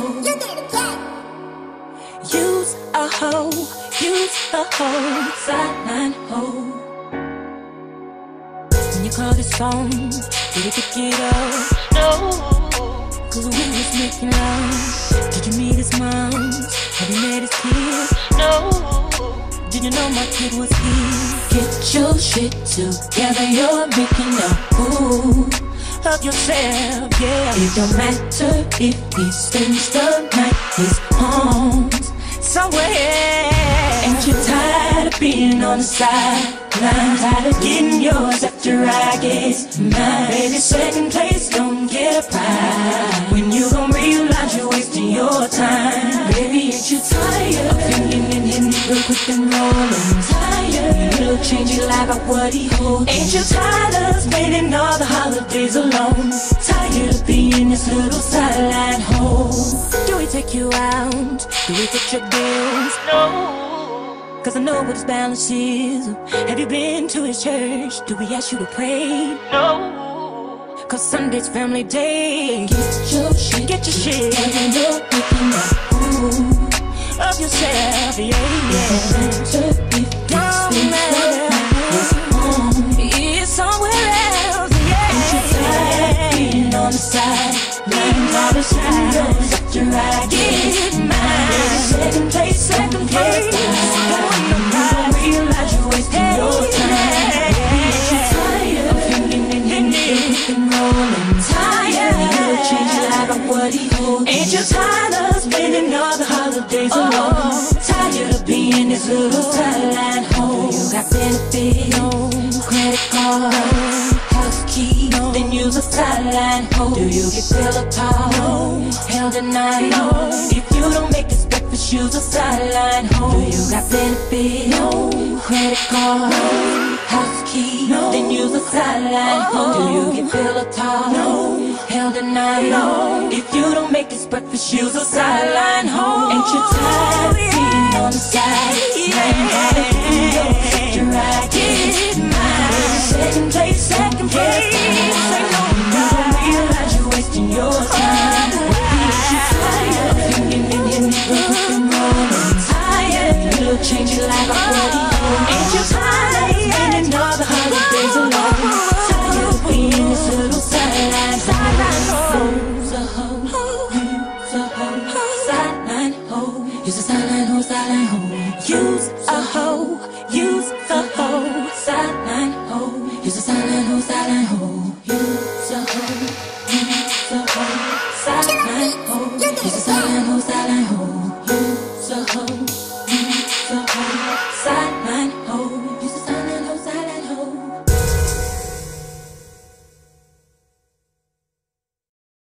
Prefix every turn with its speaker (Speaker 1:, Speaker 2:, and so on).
Speaker 1: hoe.
Speaker 2: Use a hoe, use a hoe, sideline hoe. When you call this phone, did it pick it up? No. Cause we was making love. Did you meet his mom? Have you met his kids? No. Did you know my kid was here? Get your shit together, you're making a fool of yourself, yeah. It don't matter if he spends the night, his home's somewhere. Ain't you tired of being on the sideline? Tired of getting yours after I get mine? Baby, second place don't get a prize when you gon' realize you're wasting your time. Baby, ain't you tired of thinking and hitting it real quick and rolling? Tired, you look change your life about what he holds. Ain't you tired of spending all the holidays alone? Tired of being this little sideline hoe? Do we take you out? Do we put your bills? No. Cause I know what his balance is. Have you been to his church? Do we ask you to pray? No. Cause Sunday's family day. Get your shit, and you're picking up fool of yourself, yeah, yeah. Don't matter if it's somewhere else, yeah. Ain't you tired of being on the side? Leaving all the shadows after I get mine. Second place, second place. Ain't you tired of spending all the holidays alone? Tired of being this little sideline hoe? You got benefits, no credit card, house key, no. Then use a sideline hoe. Do you get Peloton? No. Hell tonight? No. If you don't make this breakfast, use a sideline hoe. Do you got benefits? No credit card, no. House key, no. Then use a sideline hoe. Do you get Peloton? No. Hell tonight? No. If you don't make this breakfast, use a sideline hoe. Ain't you tired of being on the side? After I get mine. Second place, second place. You don't realize you're wasting your time. Ain't you tired of thinking and hitting it rough and rolling? Tired, you look change your life up what he owns. Ain't you tired of spending all the holidays alone? Tired of being this little sideline hoe. Use a hoe, use a hoe, sideline hoe. Use a sideline hoe, sideline hoe. Use a hoe, use a hoe, sideline hoe. Use a sideline hoe, sideline hoe. Use a hoe.